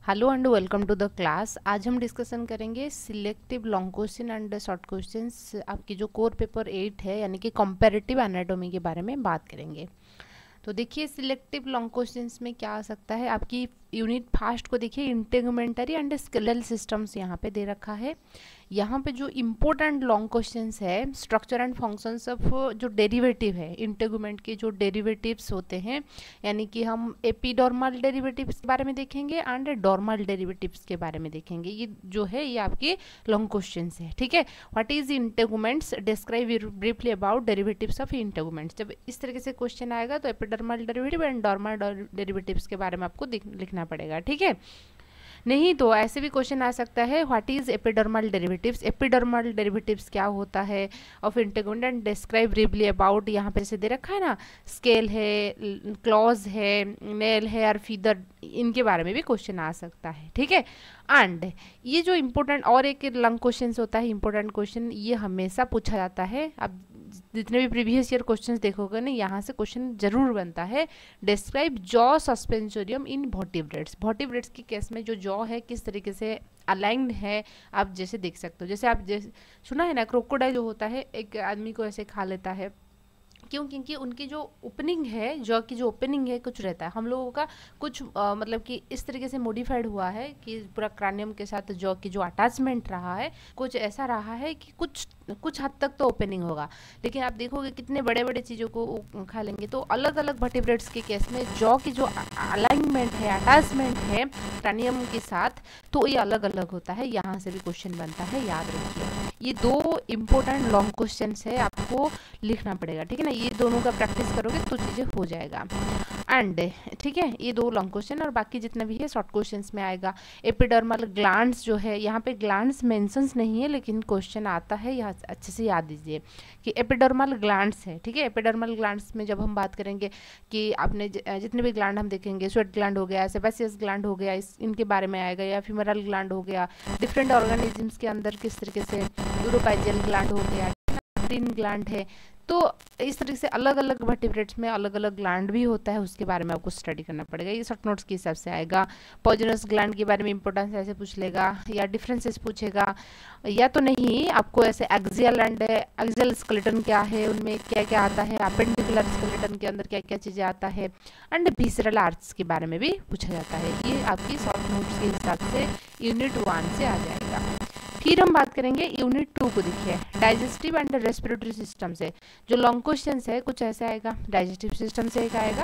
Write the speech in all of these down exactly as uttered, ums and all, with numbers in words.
Hello and welcome to the class. आज हम discussion करेंगे selective long question and short questions. आपकी जो कोर पेपर एट है यानी कि कंपैरेटिव एनाटॉमी के बारे में बात करेंगे। तो देखिए सिलेक्टिव लॉन्ग क्वेश्चंस में क्या आ सकता है। आपकी यूनिट फास्ट को देखिए, इंटेगुमेंटरी एंड स्केलेटल सिस्टम्स यहाँ पे दे रखा है। यहाँ पे जो इम्पोर्टेंट लॉन्ग क्वेश्चंस है, स्ट्रक्चर एंड फंक्शंस ऑफ जो डेरिवेटिव है, इंटेगुमेंट के जो डेरिवेटिव्स होते हैं, यानी कि हम एपिडॉर्मल डेरिवेटिव्स के बारे में देखेंगे एंड डॉर्मल डेरिवेटिव्स के बारे में देखेंगे। ये जो है ये आपके लॉन्ग क्वेश्चंस है, ठीक है। What is integuments, describe briefly about derivatives of integuments. जब इस तरीके से क्वेश्चन आएगा तो epidermal derivative and dermal derivatives के बारे में आपको लिखना पड़ेगा, ठीक है। नहीं तो ऐसे भी क्वेश्चन आ सकता है, what is epidermal derivatives, epidermal derivatives क्या होता है of integument and describe briefly about. यहाँ पे जैसे दे रखा है ना, स्केल है, क्लॉज है, नेल है और फीदर, इनके बारे में भी क्वेश्चन आ सकता है, ठीक है। एंड ये जो इम्पोर्टेंट और एक लॉन्ग क्वेश्चन होता है, इंपॉर्टेंट क्वेश्चन, ये हमेशा पूछा जाता है। अब जितने भी प्रीवियस ईयर क्वेश्चंस देखोगे ना, यहाँ से क्वेश्चन जरूर बनता है। Describe jaw suspensorium in vertebrates. Vertebrates की केस में जो जॉ है किस तरीके से अलाइंड है, आप जैसे देख सकते हो। जैसे आप जैसे सुना है ना, क्रोकोडाइल जो होता है एक आदमी को ऐसे खा लेता है, क्यों? क्योंकि उनकी जो ओपनिंग है, जॉ की जो ओपनिंग है कुछ रहता है। हम लोगों का कुछ आ, मतलब कि इस तरीके से मॉडिफाइड हुआ है कि पूरा क्रानियम के साथ जॉ की जो अटैचमेंट रहा है कुछ ऐसा रहा है कि कुछ कुछ हद तक तो ओपनिंग होगा, लेकिन आप देखोगे कितने बड़े बड़े चीज़ों को खा लेंगे। तो अलग अलग वर्टिब्रेट्स के केस में जॉ की जो अलाइनमेंट है, अटैचमेंट है क्रानियम के साथ, तो ये अलग अलग होता है। यहाँ से भी क्वेश्चन बनता है, याद रखिए। ये दो इम्पोर्टेंट लॉन्ग क्वेश्चन है, आपको लिखना पड़ेगा, ठीक है ना। ये दोनों का प्रैक्टिस करोगे तो चीज़ें हो जाएगा। एंड ठीक है, ये दो लॉन्ग क्वेश्चन और बाकी जितना भी है शॉर्ट क्वेश्चंस में आएगा। एपिडर्मल ग्लैंड्स जो है, यहाँ पे ग्लैंड्स मेंशंस नहीं है लेकिन क्वेश्चन आता है, यहाँ अच्छे से याद दीजिए कि एपिडर्मल ग्लैंड्स है, ठीक है। एपिडर्मल ग्लैंड्स में जब हम बात करेंगे कि आपने जितने भी ग्लैंड हम देखेंगे, स्वेट ग्लैंड हो गया, सेबेसियस ग्लैंड हो गया, इस इनके बारे में आएगा, या फीमरल ग्लैंड हो गया, डिफरेंट ऑर्गेनिजम्स के अंदर किस तरीके से यूरोपाइजियल ग्लैंड हो गया, ग्रीन ग्लैंड है। तो इस तरीके से अलग अलग वर्टिब्रेट्स में अलग अलग ग्लैंड भी होता है, उसके बारे में आपको स्टडी करना पड़ेगा। ये शॉर्ट नोट्स के हिसाब से आएगा। पॉइजनस ग्लैंड के बारे में इंपॉर्टेंस ऐसे पूछ लेगा, या डिफरेंसेस पूछेगा, या तो नहीं आपको ऐसे एक्सियल एंड एक्सियल स्केलेटन क्या है, उनमें क्या क्या आता है, अपेंडिकुलर स्केलेटन के अंदर क्या क्या चीज़ें आता है, एंड विसरल आर्ट्स के बारे में भी पूछा जाता है। ये आपकी शॉर्ट नोट्स के हिसाब से यूनिट वन से आ जाएगा। फिर हम बात करेंगे यूनिट टू को। देखिए डाइजेस्टिव एंड रेस्पिरेटरी सिस्टम से जो लॉन्ग क्वेश्चन है कुछ ऐसे आएगा। डाइजेस्टिव सिस्टम से एक आएगा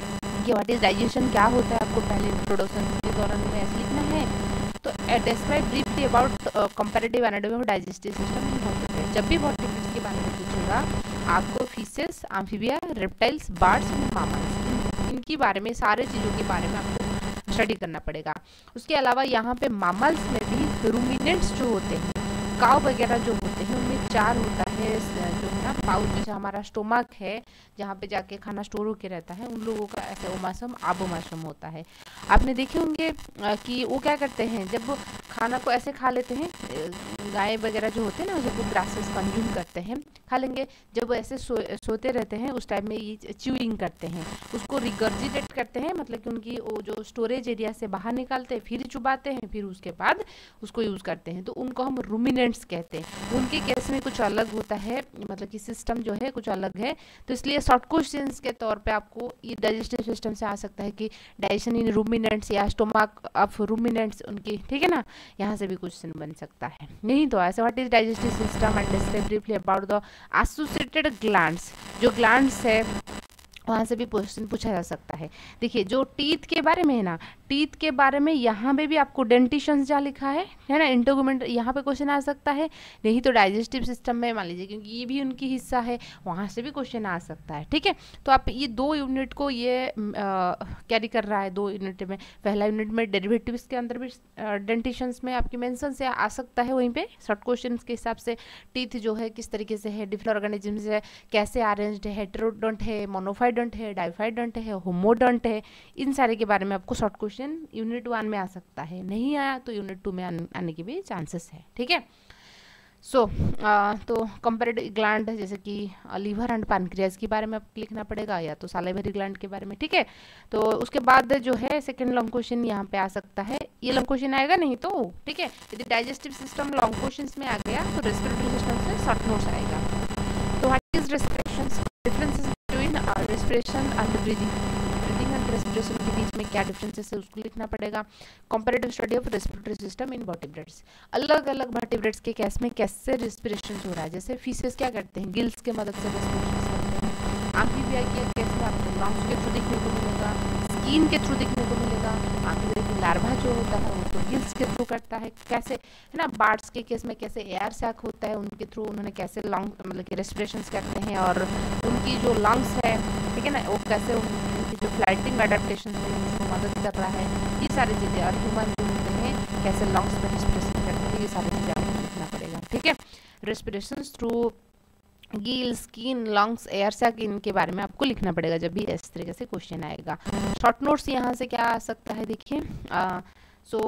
कि व्हाट इज डाइजेशन, क्या होता है, आपको पहले इंट्रोडक्शन के दौरान में ऐसे लिखना है। तो describe briefly about comparative anatomy of digestive system in vertebrates. जब भी वर्टिब्रेट्स के बारे में पूछेगा आपको fishes, amphibia, reptiles, birds, mammals, इनके बारे में, सारे चीज़ों के बारे में आपको स्टडी करना पड़ेगा। उसके अलावा यहाँ पे मामल्स में भी रूमिनेंट्स जो होते हैं, काव वगैरह जो होते हैं, उनमें चार होता है जो है ना पाउच, जैसे हमारा स्टोमक है जहाँ पे जाके खाना स्टोर होके रहता है, उन लोगों का ऐसा ओमासम आबोमासम होता है। आपने देखे होंगे कि वो क्या करते हैं, जब वो खाना को ऐसे खा लेते हैं, गाय वगैरह जो होते हैं ना, जब वो ग्रासेस कंज्यूम करते हैं, खा लेंगे, जब वो ऐसे सो, सोते रहते हैं उस टाइम में ये च्यूइंग करते हैं, उसको रिगर्जिटेट करते हैं, मतलब कि उनकी वो जो स्टोरेज एरिया से बाहर निकालते हैं, फिर चुबाते हैं, फिर उसके बाद उसको यूज़ करते हैं, तो उनको हम रूमिनेंट्स कहते हैं। उनके केस में कुछ अलग होता है, मतलब कि सिस्टम जो है कुछ अलग है। तो इसलिए शॉर्ट क्वेश्चंस के तौर पे आपको ये डाइजेस्टिव सिस्टम से आ सकता है कि डाइजेशन इन रूमिनेंट्स या स्टोमक ऑफ रूमिनेंट्स उनकी, ठीक है ना, यहाँ से भी क्वेश्चन बन सकता है। नहीं तो ऐसे what is digestive system and describe briefly about the associated glands. जो ग्लैंड्स है वहाँ से भी क्वेश्चन पूछा जा सकता है। देखिए जो टीथ के बारे में है ना, टीथ के बारे में यहाँ पे भी आपको डेंटिशन जहाँ लिखा है है ना, इंटेगुमेंट, यहाँ पे क्वेश्चन आ सकता है। नहीं तो डाइजेस्टिव सिस्टम में मान लीजिए, क्योंकि ये भी उनकी हिस्सा है, वहाँ से भी क्वेश्चन आ सकता है, ठीक है। तो आप ये दो यूनिट को ये कैरी कर रहा है, दो यूनिट में। पहला यूनिट में डेरिवेटिव्स के अंदर भी डेंटिशंस में आपकी मेंशन से आ सकता है, वहीं पे शॉर्ट क्वेश्चन के हिसाब से टीथ जो है किस तरीके से है, डिफरेंट ऑर्गेनिजम्स है, कैसे अरेंज्ड है, हेटेरोडोंट है, मोनोफाइड है, डाइफाइडेंट है, होमोडोंट है, इन सारे के बारे में आपको शॉर्ट क्वेश्चन यूनिट वन में आ सकता है। नहीं आया तो यूनिट टू में आने के भी चांसेस है, ठीक है। सो so, तो कंपेरेटिव ग्लैंड जैसे कि लीवर एंड पैनक्रियाज के बारे में आपको लिखना पड़ेगा, या तो सालाइवरी ग्लैंड के बारे में, ठीक है। तो उसके बाद जो है सेकंड लॉन्ग क्वेश्चन यहाँ पे आ सकता है, ये लॉन्ग क्वेश्चन आएगा नहीं तो, ठीक है। यदि डाइजेस्टिव सिस्टम लॉन्ग क्वेश्चन में आ गया तो रेस्पिरेटरी सिस्टम से शॉर्ट नोट्स आएगा। तो what is respiration, differences between respiration and breathing, respiration के बीच में क्या डिफरेंसेस है उसको लिखना पड़ेगा। Comparative study of respiratory system in vertebrates, अलग अलग वर्टिब्रेट्स के केस में कैसे रेस्पिरेशन हो रहा है। जैसे फिशेस क्या करते हैं, गिल्स के मदद से रेस्पिरेशन करते हैं। एम्फीबिया के केस में आपको लंग्स के थ्रू देखने को मिलेगा, स्किन के थ्रू देखने को मिलेगा। एम्फीबिया की लार्वा जो होता है वो तो गिल्स के थ्रू करता है, कैसे है ना। बर्ड्स के केस में कैसे एयर सैक होता है, उनके थ्रू उन्होंने कैसे लंग मतलब कि रेस्पिरेशन करते हैं, और उनकी जो लंग्स है, ठीक है ना, वो कैसे उनकी जो फ्लाइटिंग अडेप्टेशन है उसको मदद कर रहा है, ये सारी चीज़ें। और ह्यूमन जो होते हैं कैसे लंग्स में रेस्पिरेशन करते हैं, ये सारी चीज़ें आपको लिखना पड़ेगा, ठीक है। Respiration through gill, skin, lungs, air sac, इनके बारे में आपको लिखना पड़ेगा जब भी इस तरीके से क्वेश्चन आएगा। शॉर्ट नोट्स यहाँ से क्या आ सकता है, देखिए so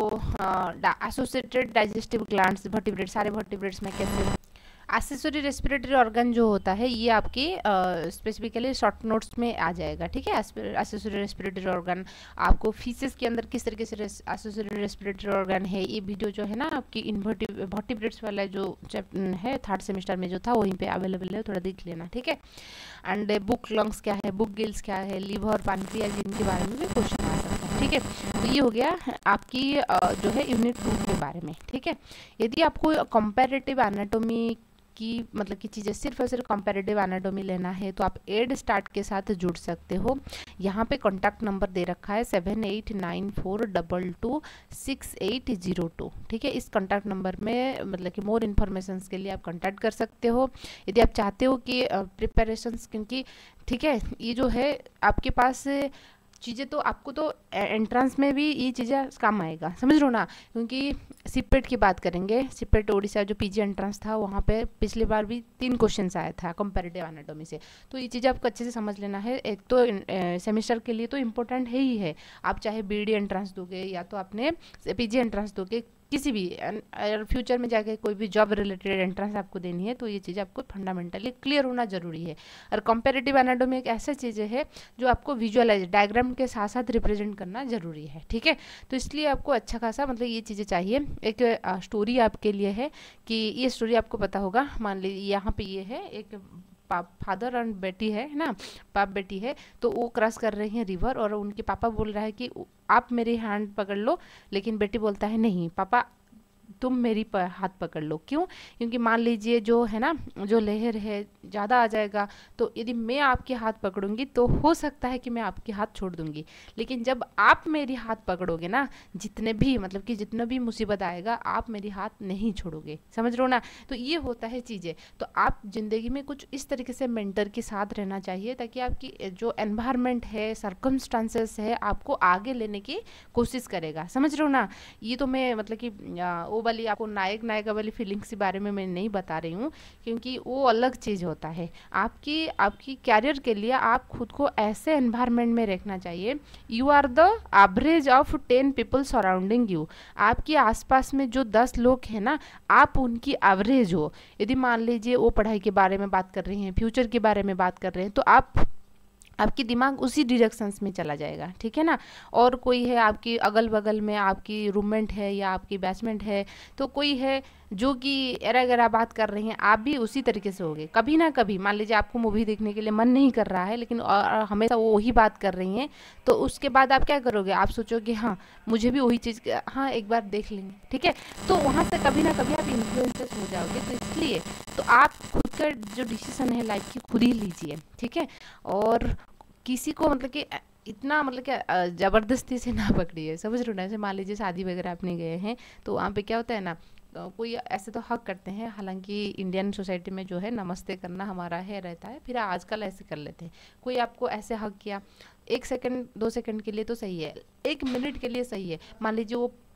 associated digestive glands, vertebrate, सारे वर्टिब्रेट्स में कैसे एक्सेसरी रेस्पिरेटरी ऑर्गन जो होता है ये आपके स्पेसिफिकली शॉर्ट नोट्स में आ जाएगा, ठीक है। एक्सेसरी रेस्पिरेटरी ऑर्गन आपको फीसेस के अंदर किस तरीके से एक्सेसरी रेस्पिरेटरी ऑर्गन है, ये वीडियो जो है ना आपकी इन्वर्टिव वर्टिब्रेट्स वाला जो है थर्ड सेमेस्टर में जो था वहीं पे अवेलेबल है, थोड़ा देख लेना, ठीक है। एंड बुक लंग्स क्या है, बुक गिल्स क्या है, लीवर, पैनक्रियाज, इनके बारे में भी क्वेश्चन आ सकता है, ठीक है। तो ये हो गया आपकी जो है यूनिट टू के बारे में, ठीक है। यदि आपको कंपैरेटिव एनाटॉमी की मतलब की चीज़ें सिर्फ और सिर्फ कंपैरेटिव एनाटॉमी लेना है तो आप एड स्टार्ट के साथ जुड़ सकते हो। यहाँ पे कॉन्टैक्ट नंबर दे रखा है seven eight nine four double two six eight zero two, ठीक है। इस कॉन्टैक्ट नंबर में मतलब कि मोर इन्फॉर्मेशन के लिए आप कॉन्टैक्ट कर सकते हो यदि आप चाहते हो कि प्रिपरेशंस, क्योंकि ठीक है ये जो है आपके पास चीज़ें तो आपको तो एंट्रेंस में भी ये चीज़ें काम आएगा, समझ लो ना। क्योंकि सिपेट की बात करेंगे, सिपेट ओडिशा जो पीजी एंट्रेंस था वहाँ पे पिछली बार भी तीन क्वेश्चंस आया था कंपैरेटिव एनाटॉमी से, तो ये चीज़ें आपको अच्छे से समझ लेना है। एक तो सेमेस्टर के लिए तो इम्पोर्टेंट है ही है, आप चाहे बीडी एंट्रेंस दोगे या तो आपने पीजी एंट्रेंस दोगे, किसी भी फ्यूचर में जाके कोई भी जॉब रिलेटेड एंट्रेंस आपको देनी है तो ये चीज़ आपको फंडामेंटली क्लियर होना जरूरी है। और कंपैरेटिव एनाटॉमी एक ऐसा चीज़ है जो आपको विजुअलाइज डायग्राम के साथ साथ रिप्रेजेंट करना जरूरी है, ठीक है। तो इसलिए आपको अच्छा खासा मतलब ये चीज़ें चाहिए। एक स्टोरी आपके लिए है कि ये स्टोरी आपको पता होगा, मान लीजिए यहाँ पे ये है एक फादर एंड बेटी है ना, बाप बेटी है, तो वो क्रॉस कर रहे हैं रिवर और उनके पापा बोल रहा है कि आप मेरी हैंड पकड़ लो, लेकिन बेटी बोलता है नहीं पापा तुम मेरी हाथ पकड़ लो। क्यों? क्योंकि मान लीजिए जो है ना जो लहर है ज़्यादा आ जाएगा, तो यदि मैं आपके हाथ पकड़ूंगी तो हो सकता है कि मैं आपके हाथ छोड़ दूंगी, लेकिन जब आप मेरी हाथ पकड़ोगे ना, जितने भी मतलब कि जितना भी मुसीबत आएगा आप मेरी हाथ नहीं छोड़ोगे, समझ लो ना। तो ये होता है चीज़ें। तो आप ज़िंदगी में कुछ इस तरीके से मेंटर के साथ रहना चाहिए ताकि आपकी जो एनवायरनमेंट है, सर्कमस्टांसेस है, आपको आगे लेने की कोशिश करेगा, समझ लो ना। ये तो मैं मतलब कि वो वाली आपको नायक नायिका वाली फीलिंग्स के बारे में मैं नहीं बता रही हूँ, क्योंकि वो अलग चीज़ होता है। आपकी आपकी कैरियर के लिए आप खुद को ऐसे एनवायरनमेंट में रखना चाहिए, you are the average of ten people surrounding you. आपके आसपास में जो दस लोग हैं ना, आप उनकी एवरेज हो। यदि मान लीजिए वो पढ़ाई के बारे में बात कर रहे हैं, फ्यूचर के बारे में बात कर रहे हैं, तो आप आपकी दिमाग उसी डिरेक्शंस में चला जाएगा, ठीक है ना। और कोई है आपकी अगल बगल में, आपकी रूममेट है या आपकी बैचमेट है, तो कोई है जो कि एरा गरा बात कर रहे हैं, आप भी उसी तरीके से होगे। कभी ना कभी मान लीजिए आपको मूवी देखने के लिए मन नहीं कर रहा है, लेकिन हमेशा वो वही बात कर रही हैं, तो उसके बाद आप क्या करोगे, आप सोचोगे हाँ मुझे भी वही चीज़, हाँ एक बार देख लेंगे, ठीक है। तो वहाँ से कभी ना कभी आप इन्फ्लुएंसेस हो जाओगे। तो इसलिए तो आप खुद का जो डिसीजन है लाइफ की खुद ही लीजिए, ठीक है। और किसी को मतलब कि इतना मतलब क्या ज़बरदस्ती से ना पकड़िए, समझ लो ना। जैसे मान लीजिए शादी वगैरह अपने गए हैं, तो वहाँ पे क्या होता है ना, कोई ऐसे तो हक करते हैं, हालांकि इंडियन सोसाइटी में जो है नमस्ते करना हमारा है रहता है, फिर आजकल ऐसे कर लेते हैं। कोई आपको ऐसे हक किया, एक सेकंड दो सेकंड के लिए तो सही है, एक मिनट के लिए सही है। मान लीजिए वो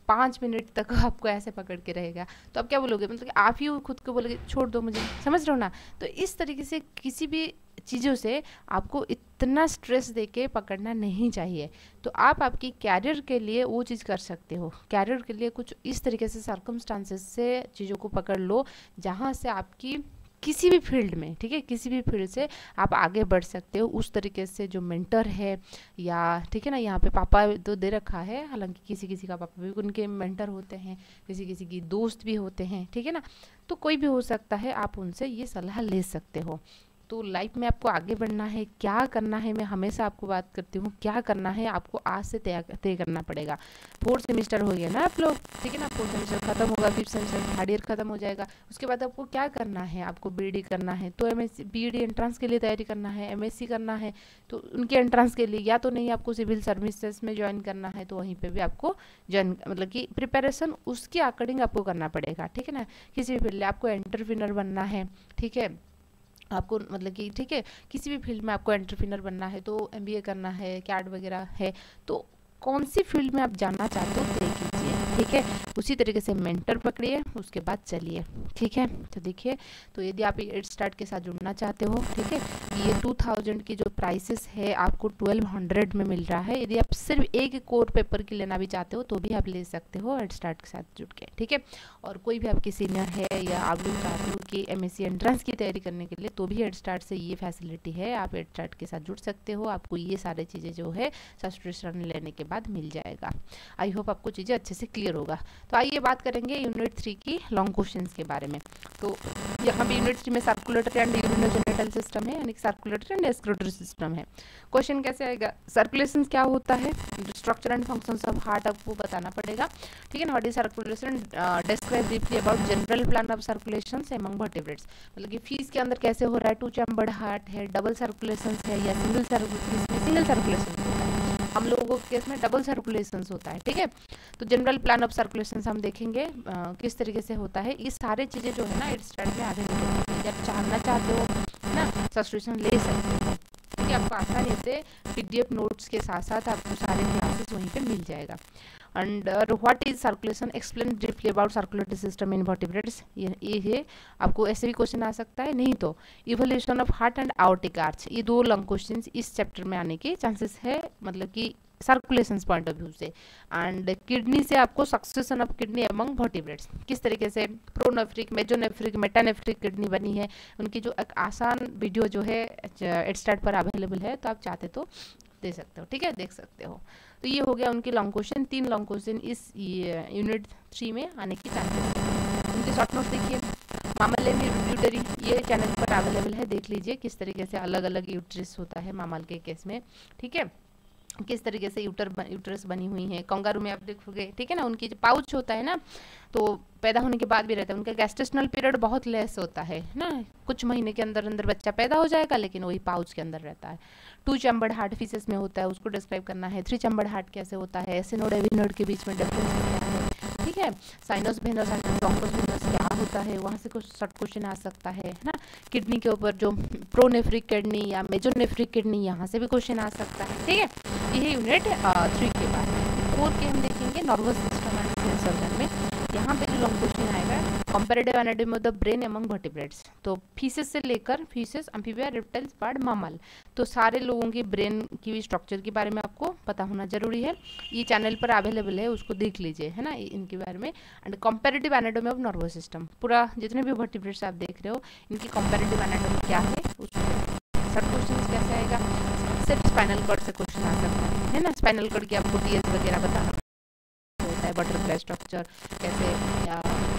पाँच मिनट तक आपको ऐसे पकड़ के रहेगा, तो आप क्या बोलोगे, मतलब कि आप ही खुद को बोलोगे छोड़ दो मुझे, समझ रहे हो ना। तो इस तरीके से किसी भी चीज़ों से आपको इतना स्ट्रेस देके पकड़ना नहीं चाहिए। तो आप आपकी कैरियर के लिए वो चीज़ कर सकते हो, कैरियर के लिए कुछ इस तरीके से सर्कमस्टांसेस से चीज़ों को पकड़ लो जहाँ से आपकी किसी भी फील्ड में, ठीक है, किसी भी फील्ड से आप आगे बढ़ सकते हो। उस तरीके से जो मेंटर है, या ठीक है ना, यहाँ पे पापा तो दे रखा है, हालांकि किसी किसी का पापा भी उनके मेंटर होते हैं, किसी किसी की दोस्त भी होते हैं, ठीक है ना, तो कोई भी हो सकता है, आप उनसे ये सलाह ले सकते हो। तो लाइफ में आपको आगे बढ़ना है, क्या करना है, मैं हमेशा आपको बात करती हूँ, क्या करना है आपको आज से तय तय करना पड़ेगा। फोर्थ सेमेस्टर हो गया ना आप लोग, ठीक है ना, फोर्थ सेमेस्टर खत्म होगा, फिफ्थ सेमेस्टर थर्ड ईयर खत्म हो जाएगा, उसके बाद आपको क्या करना है, आपको बीईडी करना है, तो एमएससी बीईडी एंट्रेंस के लिए तैयारी करना है, एमएससी करना है, तो उनके एंट्रेंस के लिए या तो नहीं आपको सिविल सर्विसेज में ज्वाइन करना है, तो वहीं पर भी आपको ज्वाइन, मतलब कि प्रिपरेशन उसके अकॉर्डिंग आपको करना पड़ेगा, ठीक है ना। किसी भी फील्ड, आपको एंटरप्रेन्योर बनना है, ठीक है, आपको मतलब कि ठीक है, किसी भी फील्ड में आपको एंटरप्रेन्योर बनना है, तो एमबीए करना है, कैट वगैरह है, तो कौन सी फील्ड में आप जानना चाहते हो तय कीजिए, ठीक है। उसी तरीके से मेंटर पकड़िए, उसके बाद चलिए, ठीक है। तो देखिए, तो यदि आप एड स्टार्ट के साथ जुड़ना चाहते हो, ठीक है, ये टू थाउजेंड की जो प्राइसेस है आपको ट्वेल्व हंड्रेड में मिल रहा है। यदि आप सिर्फ एक कोर पेपर की लेना भी चाहते हो तो भी आप ले सकते हो एड स्टार्ट के साथ जुड़ के, ठीक है। और कोई भी आपकी सीनियर है या आप लोग चाहते हो कि एमएससी एंट्रेंस की तैयारी करने के लिए, तो भी एड स्टार्ट से ये फैसिलिटी है, आप एड स्टार्ट के साथ जुड़ सकते हो। आपको ये सारी चीज़ें जो है सब्सक्रिप्शन लेने के बाद मिल जाएगा। आई होप आपको चीज़ें अच्छे से क्लियर होगा। तो आइए बात करेंगे यूनिट थ्री की लॉन्ग क्वेश्चंस के बारे में। तो यहाँ पे यूनिट थ्री में सर्कुलेटरी एंड यूरिनोजेनिटल सिस्टम है, यानी सर्कुलेटरी एंड एक्सक्रीटरी सिस्टम है। क्वेश्चन कैसे आएगा, सर्कुलेशन क्या होता है, structure and functions of heart आपको बताना पड़ेगा, ठीक है ना। What is circulation, describe briefly about general plan of circulation among vertebrates, मतलब कि फीस के अंदर कैसे हो रहा है, टू चैम्बर्ड हार्ट है, डबल सर्कुलेशन है या सिंगल सर्कुलेशन, सिंगल सर्कुलेशन होता है, हम लोगों के केस में डबल सर्कुलेशन होता है, ठीक है। तो जनरल प्लान ऑफ सर्कुलेशन हम देखेंगे आ, किस तरीके से होता है। ये सारे चीजें जो है ना एड स्टार्ट में आगे निकल, जब जानना चाहते हो ना सब्सक्रिप्शन ले सकते हो, ठीक है। आपको आसानी से पीडीएफ नोट्स के साथ साथ आपको सारे क्लासेस वहीं पे मिल जाएगा। And what is circulation, explain briefly about circulatory system in vertebrates, ये ये है आपको ऐसे भी क्वेश्चन आ सकता है। नहीं तो evolution of heart and aortic arch, ये दो लॉन्ग क्वेश्चन इस चैप्टर में आने के चांसेस है, मतलब कि सर्कुलेशन पॉइंट ऑफ व्यू से। एंड किडनी से आपको succession of kidney among vertebrates, किस तरीके से प्रोनेफ्रिक, मेजोनेफ्रिक, मेटानेफ्रिक किडनी बनी है, उनकी जो एक आसान वीडियो जो है एड स्टार्ट पर अवेलेबल है, तो आप चाहते तो दे सकते हो, ठीक है, देख सकते हो। तो ये हो गया उनके लॉन्ग क्वेश्चन, तीन लॉन्ग क्वेश्चन इस यूनिट थ्री में आने की चांसेस है। उनके शॉर्ट नोट्स देखिए, मामल में यूटरी, ये चैनल पर अवेलेबल है, देख लीजिए किस तरीके से अलग अलग यूट्रस होता है मामल के केस में, ठीक है, किस तरीके से यूटर यूटरस बनी हुई है। कंगारू में आप देखोगे, ठीक है ना, उनकी जो पाउच होता है ना, तो पैदा होने के बाद भी रहता है, उनका गेस्टेशनल पीरियड बहुत लेस होता है ना, कुछ महीने के अंदर अंदर बच्चा पैदा हो जाएगा, लेकिन वही पाउच के अंदर रहता है। टू चैम्बर्ड हार्ट फीसेस में होता है, उसको डिस्क्राइब करना है। थ्री चैम्बर्ड हार्ट कैसे होता है, सिनोड एविनोड के बीच में डिफरेंस क्या है, ठीक है। Sinus venous and bronchus venous क्या होता है, वहाँ से कुछ शॉर्ट क्वेश्चन आ सकता है ना। किडनी के ऊपर जो प्रोनेफ्रिक किडनी या मेजोनेफ्रिक किडनी, यहाँ से भी क्वेश्चन आ सकता है, ठीक है। ये यूनिट थ्री के बाद फोर के हम देखेंगे nervous system and sense organ में। यहाँ पे जो लॉन्ग क्वेश्चन आएगा, comparative anatomy of the brain among vertebrates, तो फीसेस से लेकर fishes, amphibia, reptiles, bird, mammal, तो सारे लोगों की ब्रेन की भी स्ट्रक्चर के बारे में आपको पता होना जरूरी है। ये चैनल पर अवेलेबल है, उसको देख लीजिए, है ना, इनके बारे में। And comparative anatomy of nervous system, पूरा जितने भी वर्टिब्रेट्स आप देख रहे हो, इनकी कंपैरेटिव एनाटॉमी क्या है, उसको सब क्वेश्चन कैसे आएगा, सिर्फ स्पाइनल कॉर्ड से क्वेश्चन आ सकता है, है ना। स्पाइनल कॉर्ड की आपको टीएस वगैरह बताना होता है, बटरफ्लाई स्ट्रक्चर कैसे, या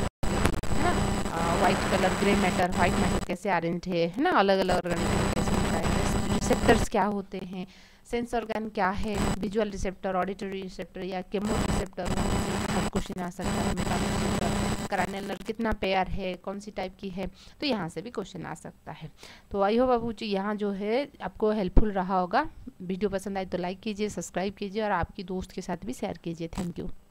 है ना, white colour, grey matter, white matter कैसे अरेंज है, है ना, अलग अलग ऑर्गेनिज्म कैसे होता है, रिसेप्टर्स क्या होते हैं, सेंस ऑर्गन क्या है, विजुअल रिसेप्टर, ऑडिटरी रिसेप्टर या केमो रिसेप्टर, सब क्वेश्चन आ सकता है। मेकानो करानियल नर्व कितना पेयर है, कौन सी टाइप की है, तो यहाँ से भी क्वेश्चन आ सकता है। तो आई होप बाबू जी यहाँ जो है आपको हेल्पफुल रहा होगा। वीडियो पसंद आए तो लाइक कीजिए, सब्सक्राइब कीजिए और आपकी दोस्त के साथ भी शेयर कीजिए। Thank you.